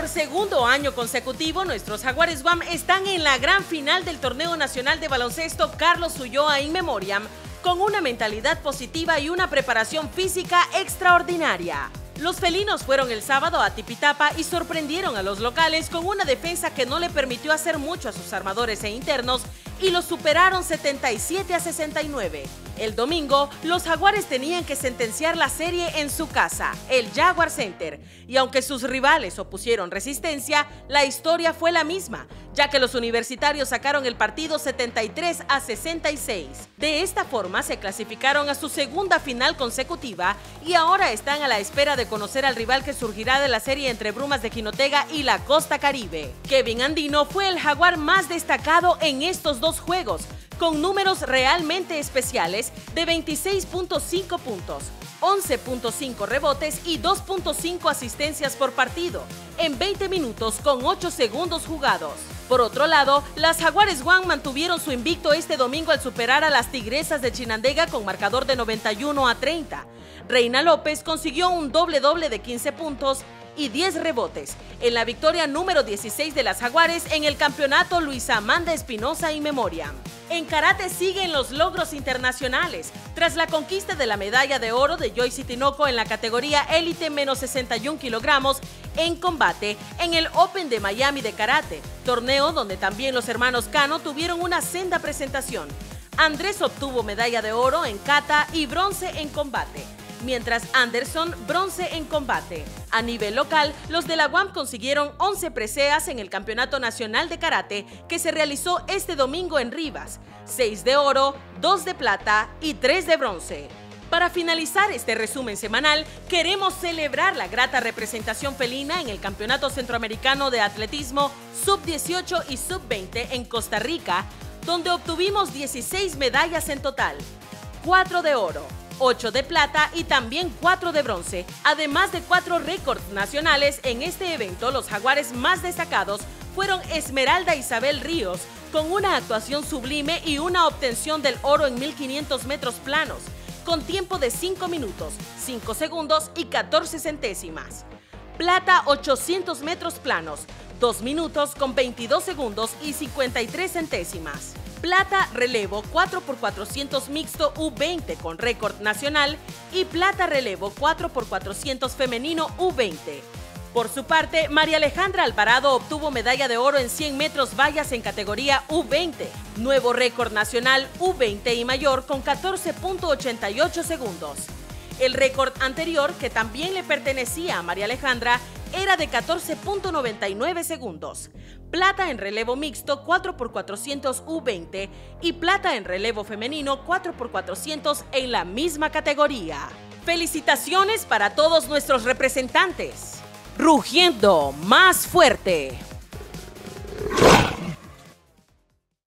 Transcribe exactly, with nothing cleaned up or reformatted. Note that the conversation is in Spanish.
segundo año consecutivo, nuestros Jaguares Guam están en la gran final del Torneo Nacional de Baloncesto Carlos Ulloa In Memoriam, con una mentalidad positiva y una preparación física extraordinaria. Los felinos fueron el sábado a Tipitapa y sorprendieron a los locales con una defensa que no le permitió hacer mucho a sus armadores e internos y los superaron setenta y siete a sesenta y nueve. El domingo, los Jaguares tenían que sentenciar la serie en su casa, el Jaguar Center, y aunque sus rivales opusieron resistencia, la historia fue la misma, ya que los universitarios sacaron el partido setenta y tres a sesenta y seis. De esta forma se clasificaron a su segunda final consecutiva y ahora están a la espera de conocer al rival que surgirá de la serie entre Brumas de Jinotega y la Costa Caribe. Kevin Andino fue el jaguar más destacado en estos dos juegos, con números realmente especiales de veintiséis punto cinco puntos, once punto cinco rebotes y dos punto cinco asistencias por partido, en veinte minutos con ocho segundos jugados. Por otro lado, las Jaguares Guam mantuvieron su invicto este domingo al superar a las Tigresas de Chinandega con marcador de noventa y uno a treinta. Reina López consiguió un doble-doble de quince puntos y diez rebotes en la victoria número dieciséis de las Jaguares en el campeonato Luisa Amanda Espinosa In Memoriam. En karate siguen los logros internacionales, tras la conquista de la medalla de oro de Joyce Tinoco en la categoría élite menos sesenta y un kilogramos en combate en el Open de Miami de Karate, torneo donde también los hermanos Cano tuvieron una senda presentación. Andrés obtuvo medalla de oro en kata y bronce en combate, mientras Anderson bronce en combate. A nivel local, los de la Guam consiguieron once preseas en el Campeonato Nacional de Karate que se realizó este domingo en Rivas, seis de oro, dos de plata y tres de bronce. Para finalizar este resumen semanal, queremos celebrar la grata representación felina en el Campeonato Centroamericano de Atletismo sub dieciocho y sub veinte en Costa Rica, donde obtuvimos dieciséis medallas en total, cuatro de oro, ocho de plata y también cuatro de bronce, además de cuatro récords nacionales. En este evento, los jaguares más destacados fueron Esmeralda Isabel Ríos, con una actuación sublime y una obtención del oro en mil quinientos metros planos, con tiempo de cinco minutos, cinco segundos y catorce centésimas. Plata ochocientos metros planos, dos minutos con veintidós segundos y cincuenta y tres centésimas. Plata relevo cuatro por cuatrocientos mixto U veinte con récord nacional y plata relevo cuatro por cuatrocientos femenino U veinte. Por su parte, María Alejandra Alvarado obtuvo medalla de oro en cien metros vallas en categoría U veinte, nuevo récord nacional U veinte y mayor con catorce punto ochenta y ocho segundos. El récord anterior, que también le pertenecía a María Alejandra, era de catorce punto noventa y nueve segundos. Plata en relevo mixto cuatro por cuatrocientos U veinte y plata en relevo femenino cuatro por cuatrocientos en la misma categoría. Felicitaciones para todos nuestros representantes. Rugiendo más fuerte.